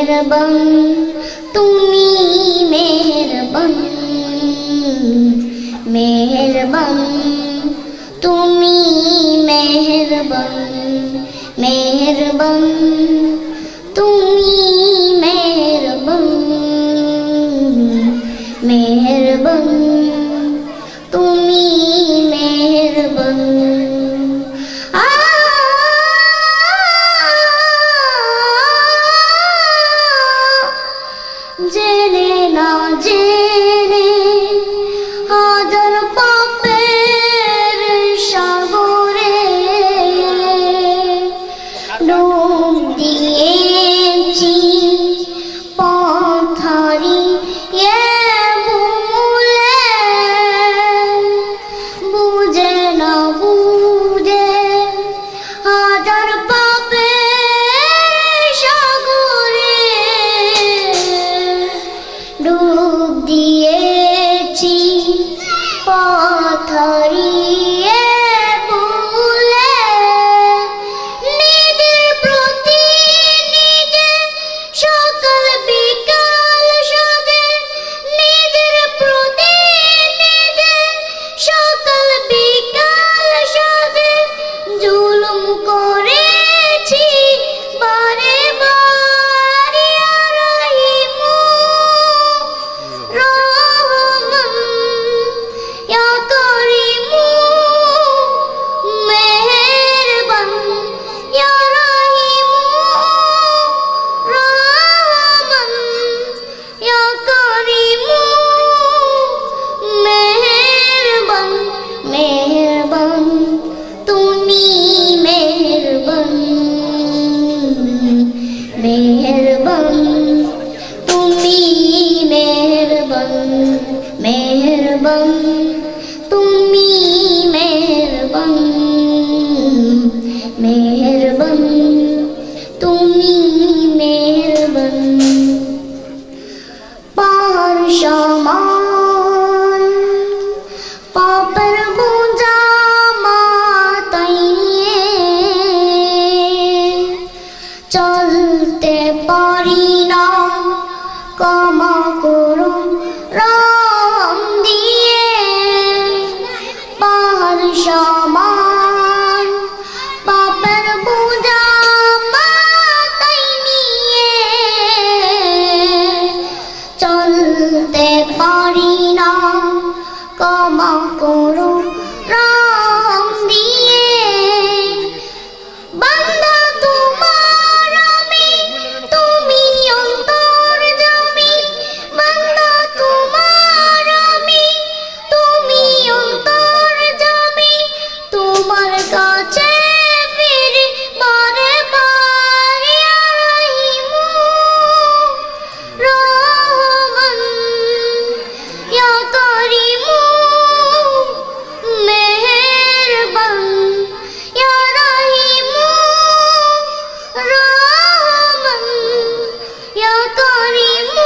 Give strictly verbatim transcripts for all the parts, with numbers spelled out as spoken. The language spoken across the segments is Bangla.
মেহেরবান তুমি মেহেরবান মেহেরবান তুমি মেহেরবান মেহেরবান তুমি মেহেরবান মেহেরবান তুমি মেহেরবান জেনে না জেনে হাজার পাপের সাগরে ডুব দিয়েছি পথ হারিয়ে ভুলে বুঝে না বুঝে হাজার পাপের সাগরে ডুব দিয়েছি পথ হারিয়ে ভুলে নিজের প্রতি নিজে সকাল বিকাল সাজে নিজের প্রতি নিজে সকাল বিকাল সাজে জুলুম করেছি বারে বারে রাহিমু রহমান ইয়া করিমু মেহেরবান ইয়া রাহিমু রহমান ইয়া করিমু মেহেরবান মেহেরবান তুমি মেহেরবান মেহেরবান তুমি মেহেরবান মেহেরবান তুমি মেহেরবান মেহেরবান তুমি মেহেরবান পাহাড় সমান পাপের বোঝা মাথায় নিয়ে চলতে পারি না ক্ষমা করো রহম দিয়ে পাহাড় সমান পাপের বোঝা মাথায় নিয়ে চলতে পারি না ক্ষমা করো রহম দিয়ে বান্দা তোমার আমি তুমি অন্তর্যামী বান্দা তোমার আমি তুমি অন্তর্যামী তোমার কাছে ফিরি বারে বারে রাহিমু রহমান ইয়া করিমু মেহেরবান ইয়া রাহিমু রহমান ইয়া করিমু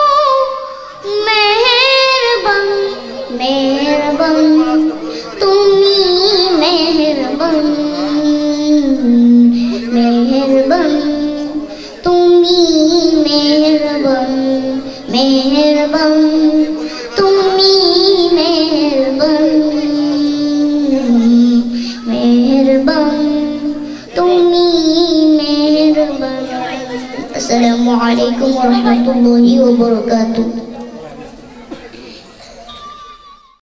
মেহেরবান মেহেরবান তুমি মেহেরবান মেহেরবান তুমি মেহেরবান মেহেরবান তুমি মেহেরবান মেহেরবান তুমি মেহেরবান। আসসালামু আলাইকুম ওয়া রাহমাতুল্লাহি ওয়া বারাকাতুহু।